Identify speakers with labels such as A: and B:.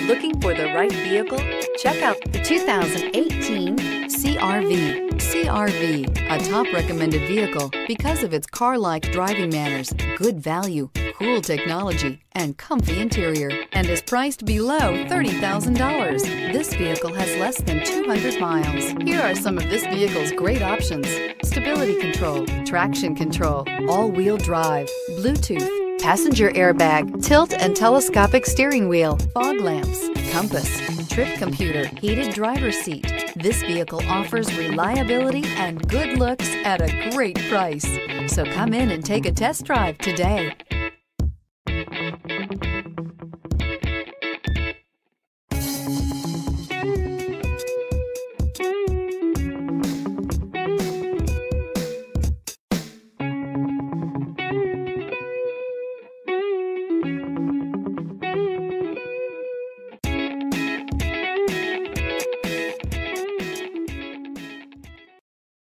A: Looking for the right vehicle? Check out the 2018 CR-V. CR-V, a top recommended vehicle because of its car-like driving manners, good value, cool technology, and comfy interior, and is priced below $30,000. This vehicle has less than 200 miles. Here are some of this vehicle's great options: stability control, traction control, all-wheel drive, Bluetooth, passenger airbag, tilt and telescopic steering wheel, fog lamps, compass, trip computer, heated driver's seat. This vehicle offers reliability and good looks at a great price. So come in and take a test drive today.